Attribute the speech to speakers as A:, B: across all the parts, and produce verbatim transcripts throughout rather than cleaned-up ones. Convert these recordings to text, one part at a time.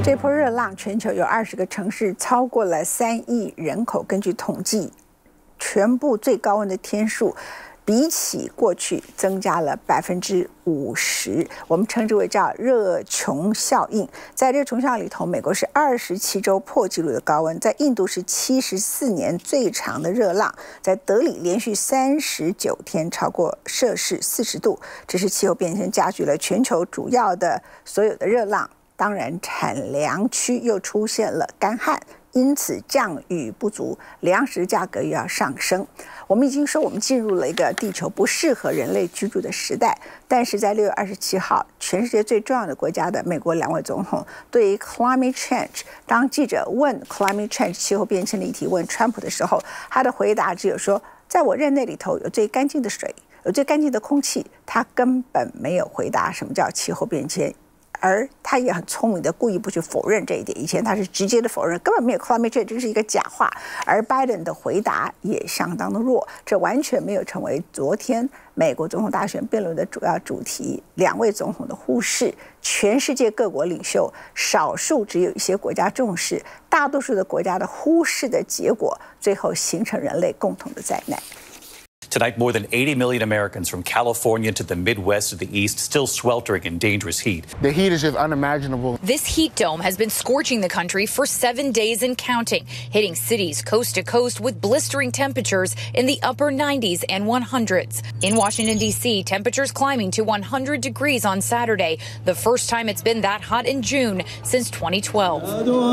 A: 这波热浪，全球有二十个城市，超过了三亿人口。根据统计，全部最高温的天数，比起过去增加了百分之五十。我们称之为叫热穹效应。在热穹效应里头，美国是二十七周破纪录的高温，在印度是七十四年最长的热浪，在德里连续三十九天超过摄氏四十度。这是气候变迁加剧了全球主要的所有的热浪。当然，产粮区又出现了干旱，因此降雨不足，粮食价格又要上升。我们已经说，我们进入了一个地球不适合人类居住的时代。但是在六月二十七号，全世界最重要的国家的美国两位总统对于 climate change， 当记者问 climate change 气候变迁的议题问川普的时候，他的回答只有说，在我任内里头有最干净的水，有最干净的空气，他根本没有回答什么叫气候变迁。而他也很聪明的故意不去否认这一点，以前他是直接的否认，根本没有 climate change， 这是一个假话。而拜登的回答也相当的弱，这完全没有成为昨天美国总统大选辩论的主要主题。两位总统的忽视，全世界各国领袖，少数只有一些国家重视，大多数的国家的忽视的结果，最后形成人类共同的灾难。
B: Tonight, more than eighty million Americans from California to the Midwest to the East still sweltering in dangerous heat.
C: The heat is just unimaginable.
D: This heat dome has been scorching the country for seven days and counting, hitting cities coast to coast with blistering temperatures in the upper nineties and one hundreds. In Washington, D C, temperatures climbing to one hundred degrees on Saturday, the first time it's been that hot in June since twenty twelve.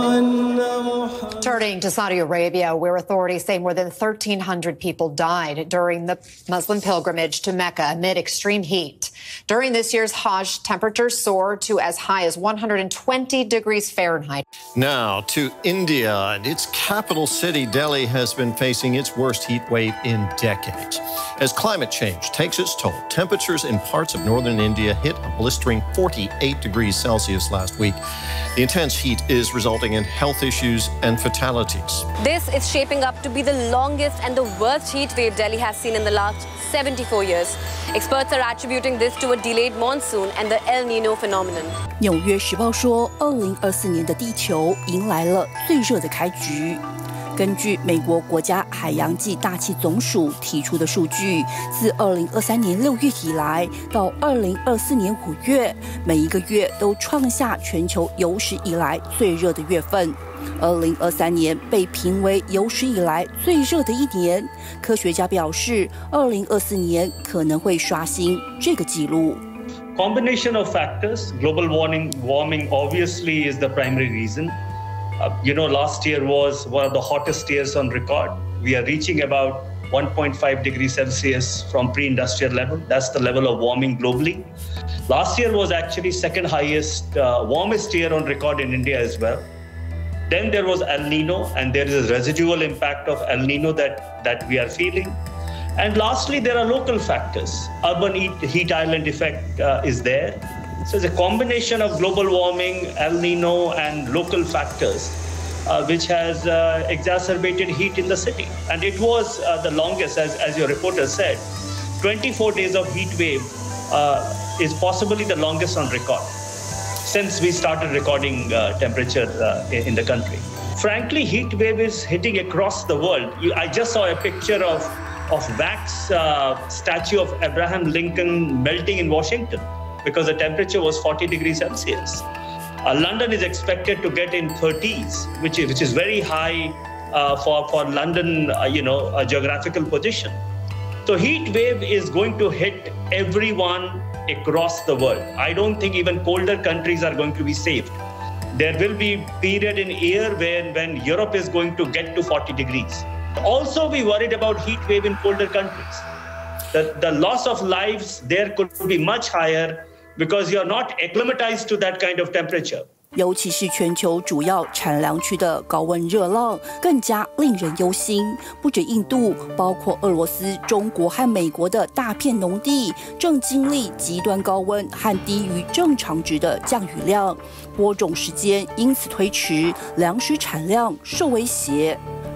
E: Turning to Saudi Arabia, where authorities say more than thirteen hundred people died during the Muslim pilgrimage to Mecca amid extreme heat. During this year's Hajj, temperatures soared to as high as one hundred twenty degrees Fahrenheit.
F: Now to India, and its capital city, Delhi, has been facing its worst heat wave in decades. As climate change takes its toll, temperatures in parts of northern India hit a blistering forty-eight degrees Celsius last week. The intense heat is resulting in health issues and fatalities.
G: This is shaping up to be the longest and the worst heat wave Delhi has seen in the last seventy-four years. Experts are attributing this to a delayed monsoon and the El Nino phenomenon.
H: 纽约时报说，二零二四年的地球迎来了最热的开局。根据美国国家海洋暨大气总署提出的数据，自二零二三年六月以来到二零二四年五月，每一个月都创下全球有史以来最热的月份。二零二三年被评为有史以来最热的一年，科学家表示，二零二四年可能会刷新这个纪录。
I: Combination of factors, global warming, warming obviously is the primary reason. Uh, you know, last year was one of the hottest years on record. We are reaching about one point five degrees Celsius from pre-industrial level. That's the level of warming globally. Last year was actually second highest, uh, warmest year on record in India as well. Then there was El Nino, and there is a residual impact of El Nino that, that we are feeling. And lastly, there are local factors. Urban heat, heat island effect uh, is there. So it's a combination of global warming, El Nino, and local factors, uh, which has uh, exacerbated heat in the city. And it was uh, the longest, as, as your reporter said, twenty-four days of heat wave uh, is possibly the longest on record since we started recording uh, temperature uh, in the country. Frankly, heat wave is hitting across the world. You, I just saw a picture of, of wax uh, statue of Abraham Lincoln melting in Washington because the temperature was forty degrees Celsius. Uh, London is expected to get in thirties, which is, which is very high uh, for, for London, uh, you know, a geographical position. So heat wave is going to hit everyone across the world. I don't think even colder countries are going to be saved. There will be period in year when, when Europe is going to get to forty degrees. Also, we worried about heat wave in colder countries. The, the loss of lives there could be much higher because you're not acclimatized to that kind of temperature.
H: 尤其是全球主要产粮区的高温热浪更加令人忧心。不止印度，包括俄罗斯、中国和美国的大片农地正经历极端高温和低于正常值的降雨量，播种时间因此推迟，粮食产量受威胁。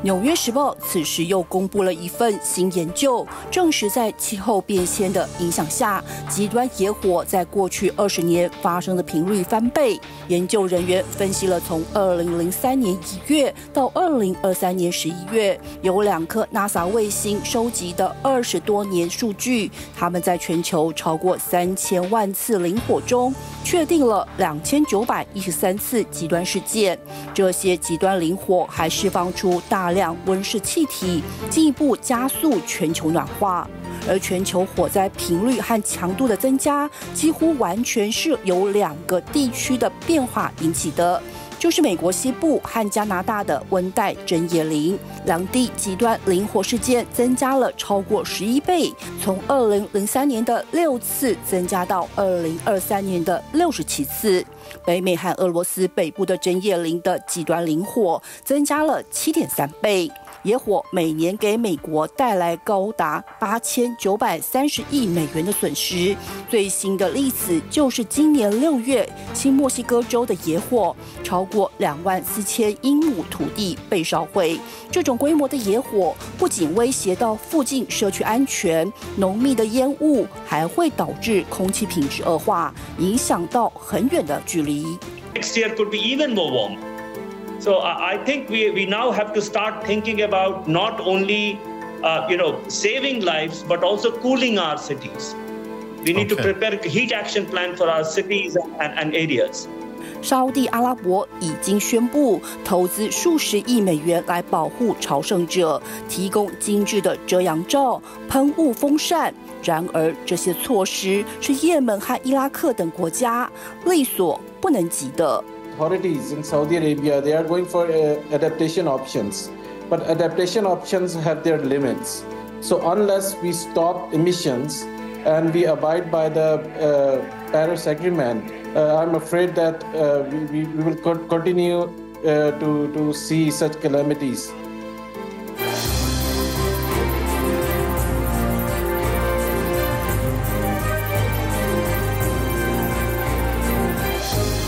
H: 纽约时报此时又公布了一份新研究，证实在气候变迁的影响下，极端野火在过去二十年发生的频率翻倍。研究人员分析了从二零零三年一月到二零二三年十一月，有两颗 NASA 卫星收集的二十多年数据，他们在全球超过三千万次林火中，确定了两千九百一十三次极端事件。这些极端林火还释放出大量温室气体，进一步加速全球暖化。而全球火灾频率和强度的增加，几乎完全是由两个地区的变化引起的，就是美国西部和加拿大的温带针叶林，两地极端林火事件增加了超过十一倍，从二零零三年的六次增加到二零二三年的六十七次。北美和俄罗斯北部的针叶林的极端林火增加了七点三倍。野火每年给美国带来高达八千九百三十亿美元的损失。最新的例子就是今年六月，新墨西哥州的野火，超过两万四千英亩土地被烧毁。这种规模的野火不仅威胁到附近社区安全，浓密的烟雾还会导致空气品质恶化，影响到很远的距离。
I: Next year could be even more warm. So I think we, we now have to start thinking about not only, uh, you know, saving lives, but also cooling our cities. We need okay. to prepare a heat action plan for our cities and, and areas.
H: 沙烏地阿拉伯已经宣布投资数十亿美元来保护朝圣者，提供精致的遮阳罩、喷雾风扇。然而，这些措施是也门和伊拉克等国家力所不能及的。
J: Authorities in Saudi Arabia, they are going for uh, adaptation options, but adaptation options have their limits. So unless we stop emissions and we abide by the uh, Paris Agreement, uh, I'm afraid that uh, we, we will continue uh, to, to see such calamities.